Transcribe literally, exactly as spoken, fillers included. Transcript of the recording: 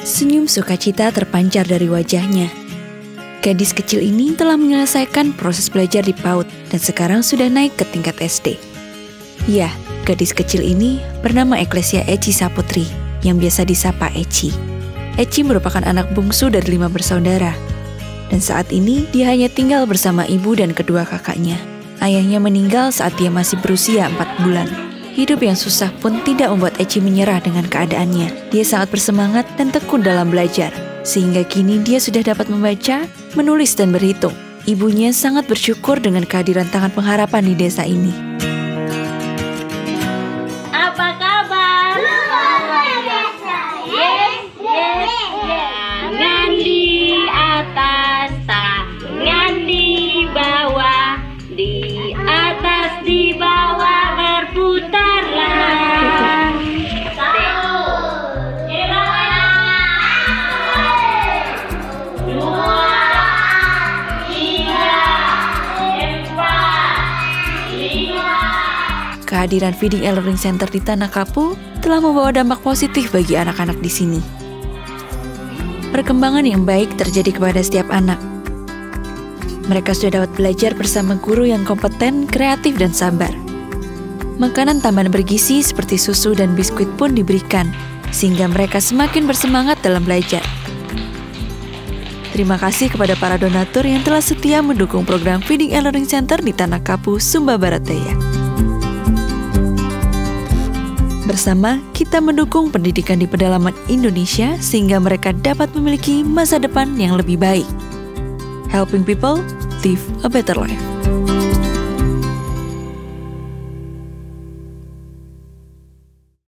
Senyum sukacita terpancar dari wajahnya. Gadis kecil ini telah menyelesaikan proses belajar di PAUD dan sekarang sudah naik ke tingkat S D. Ya, gadis kecil ini bernama Eklesia Eci Saputri, yang biasa disapa Eci. Eci merupakan anak bungsu dari lima bersaudara. Dan saat ini dia hanya tinggal bersama ibu dan kedua kakaknya. Ayahnya meninggal saat dia masih berusia empat bulan. Hidup yang susah pun tidak membuat Eci menyerah dengan keadaannya. Dia sangat bersemangat dan tekun dalam belajar. Sehingga kini dia sudah dapat membaca, menulis dan berhitung. Ibunya sangat bersyukur dengan kehadiran Tangan Pengharapan di desa ini. Apa kabar? Luar biasa. Yes, yes, yes. Tangan di atas, tangan di bawah, di atas, di bawah berputarlah. Kehadiran Feeding E-Learning Center di Tanah Kapu telah membawa dampak positif bagi anak-anak di sini. Perkembangan yang baik terjadi kepada setiap anak. Mereka sudah dapat belajar bersama guru yang kompeten, kreatif, dan sabar. Makanan tambahan bergizi seperti susu dan biskuit pun diberikan, sehingga mereka semakin bersemangat dalam belajar. Terima kasih kepada para donatur yang telah setia mendukung program Feeding E-Learning Center di Tanah Kapu, Sumba Barat Daya. Bersama, kita mendukung pendidikan di pedalaman Indonesia sehingga mereka dapat memiliki masa depan yang lebih baik. Helping people live a better life.